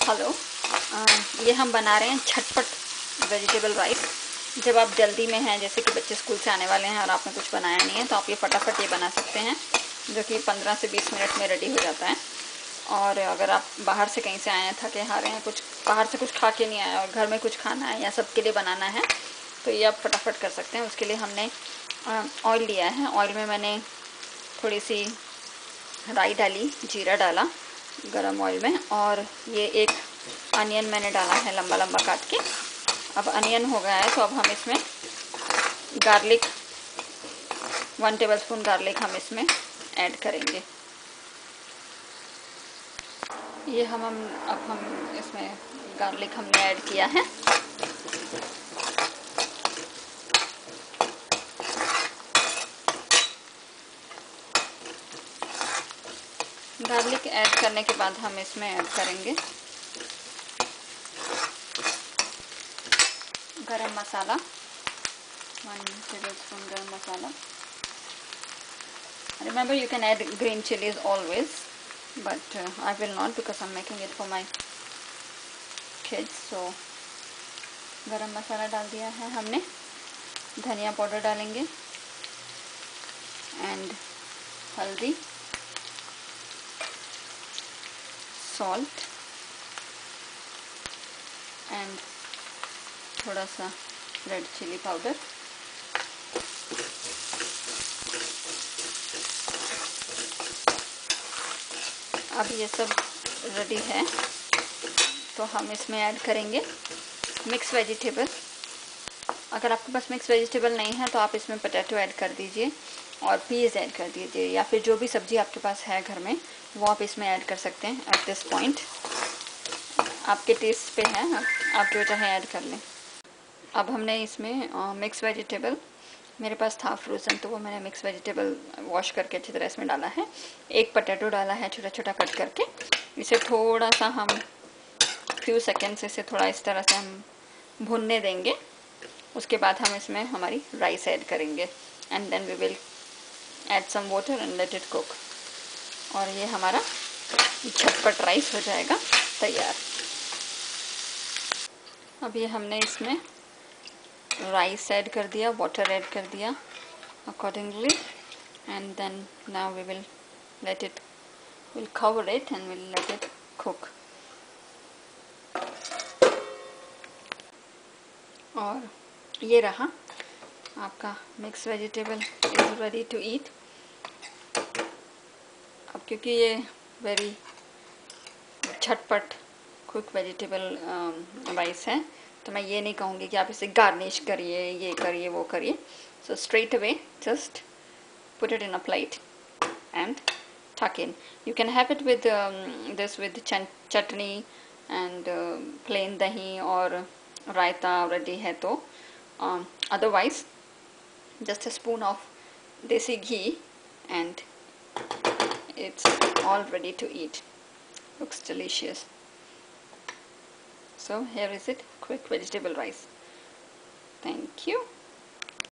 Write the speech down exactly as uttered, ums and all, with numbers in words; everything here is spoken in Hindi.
हेलो, अ, ये हम बना रहे हैं झटपट वेजिटेबल राइस। जब आप जल्दी में हैं, जैसे कि बच्चे स्कूल से आने वाले हैं और आपने कुछ बनाया नहीं है, तो आप ये फटाफट ये बना सकते हैं, जो कि पंद्रह से बीस मिनट में रेडी हो जाता है। और अगर आप बाहर से कहीं से आए हैं, थके हारे हैं, कुछ बाहर से कुछ खा के नहीं आए और घर में कुछ खाना है या सबके लिए बनाना है, तो ये आप फटाफट कर सकते हैं। उसके लिए हमने ऑयल लिया है। ऑयल में मैंने थोड़ी सी राई डाली, जीरा डाला गरम ऑयल में, और ये एक अनियन मैंने डाला है लंबा लंबा काट के। अब अनियन हो गया है, तो अब हम इसमें गार्लिक, वन टेबलस्पून गार्लिक हम इसमें ऐड करेंगे। ये हम हम अब हम इसमें गार्लिक हमने ऐड किया है। गार्लिक ऐड करने के बाद हम इसमें ऐड करेंगे गरम मसाला, वन टेबलस्पून गरम मसाला। Remember, you can add green chilies always, but uh, I will not because I'm making it for my kids. So गरम मसाला डाल दिया है हमने। धनिया पाउडर डालेंगे एंड हल्दी, सॉल्ट एंड थोड़ा सा रेड चिली पाउडर। अब ये सब रेडी है, तो हम इसमें ऐड करेंगे मिक्स वेजिटेबल। अगर आपके पास मिक्स वेजिटेबल नहीं है, तो आप इसमें पोटैटो ऐड कर दीजिए और पीस ऐड कर दीजिए, या फिर जो भी सब्ज़ी आपके पास है घर में, वो आप इसमें ऐड कर सकते हैं। एट दिस पॉइंट आपके टेस्ट पे है, आप जो चाहे ऐड कर लें। अब हमने इसमें मिक्स वेजिटेबल, मेरे पास था फ्रोज़न, तो वो मैंने मिक्स वेजिटेबल वॉश करके अच्छी तरह इसमें डाला है। एक पोटैटो डाला है छोटा छोटा कट करके। इसे थोड़ा सा हम फ्यू सेकेंड्स इसे थोड़ा इस तरह से हम भूनने देंगे। उसके बाद हम इसमें हमारी राइस ऐड करेंगे and then we will add some water and let it cook. और ये हमारा झटपट राइस हो जाएगा तैयार। अब ये हमने इसमें राइस ऐड कर दिया, वाटर ऐड कर दिया accordingly, and then now we will let it, will cover it and will let it cook. और ये रहा आपका mix vegetable is ready to eat. अब क्योंकि ये वेरी झटपट क्विक वेजिटेबल राइस है, तो मैं ये नहीं कहूँगी कि आप इसे गार्निश करिए, ये करिए, वो करिए। So straight away just put it in a plate and tuck in. You can have it with um, this with chutney and uh, plain dahi or raita ready hai to. Um, otherwise, just a spoon of desi ghee and it's all ready to eat. Looks delicious. So here is it, quick vegetable rice. Thank you.